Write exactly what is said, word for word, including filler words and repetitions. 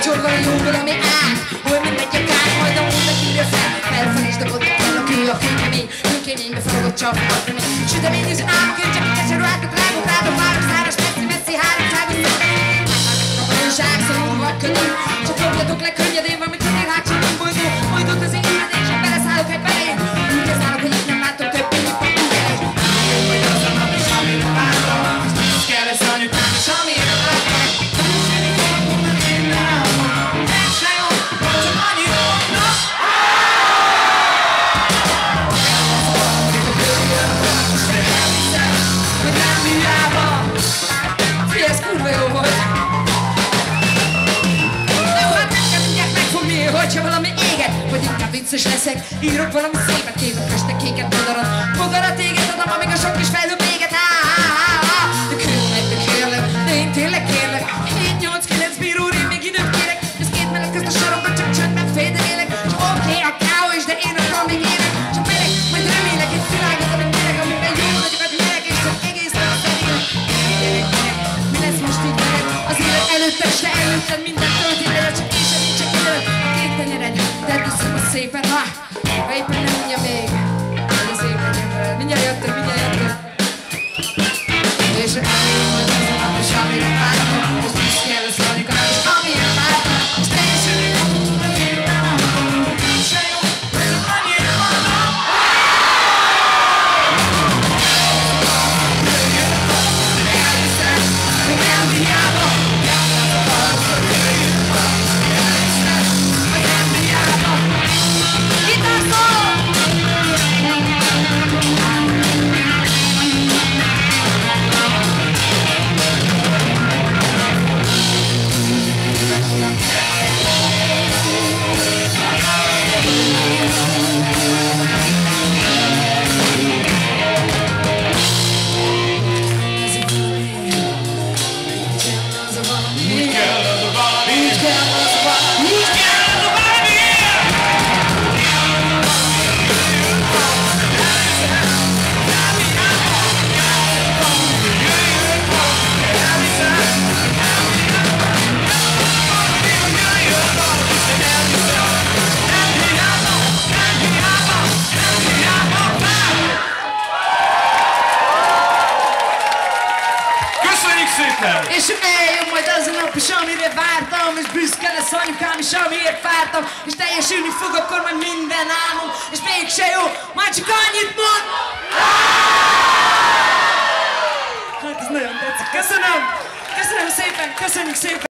csorgol a jó valami át, hol mindegy a kár, majd a módnak írja fel. Felfelés dobott a kell, aki a kőkemény, kőkeménybe felogott csapott remény. Sütemény és álmok, én csak kicserő átok, rágok, rágok, város, száros, messzi, messzi, háromságos, szépen. A valóság szorul vagy könnyű, csak fogjatok le könnyedén, valami könnyed hátsó nem boldó. Majd ott az én és csak beleszállok egy belején. Úgy érzálok, hogy itt nem látom többé, mint a kúgelés. Álljon vagy az a nap, és amire vártam, és kell lesz anyukám, és amire vártam. Hogyha valami éget, vagy inkább vicces leszek, írok valami szépet, képet, köstek, kéket, bodarat, bodarat éget adom, amíg a sok kis fejlő véget. De kérlek, de kérlek, de én tényleg kérlek, hét nyolc kilenc bíró, én még időt kérek, ez két menet közt a sarokban, csak csöndben fédelélek, csak oké, a káó is, de én akarom még élek, csak meleg, majd remélek egy világot, amit meleg, amiben jó nagyokat meleg, és csak egész nap felélek. Gyerek, gyerek, mi lesz most így veled? Az élet előtted, de előtted minden történet, csak én sem nincs csak időt. Tenyered, tedd a szépen szépen, ha, ha éppen nem mondja még, hogy az éppen jön veled. Mindjárt jöttem, mindjárt jöttem. És eljön majd az a nap, és amire vártam, és büszke lesz anyukám, és amire vártam, és teljesen én nem tudom, hogy én nem akarom, se jó, ez annyira vannak. Elhiszem, hogy nem hiába, és eljön majd az a nap, és amire vártam, és büszke lesz anyukám, és amiért vártam, és teljesülni fog akkor majd minden álmom, és mégse jó, már csak annyit mond! Hát ez nagyon tetszik, köszönöm! Köszönöm szépen, köszönjük szépen!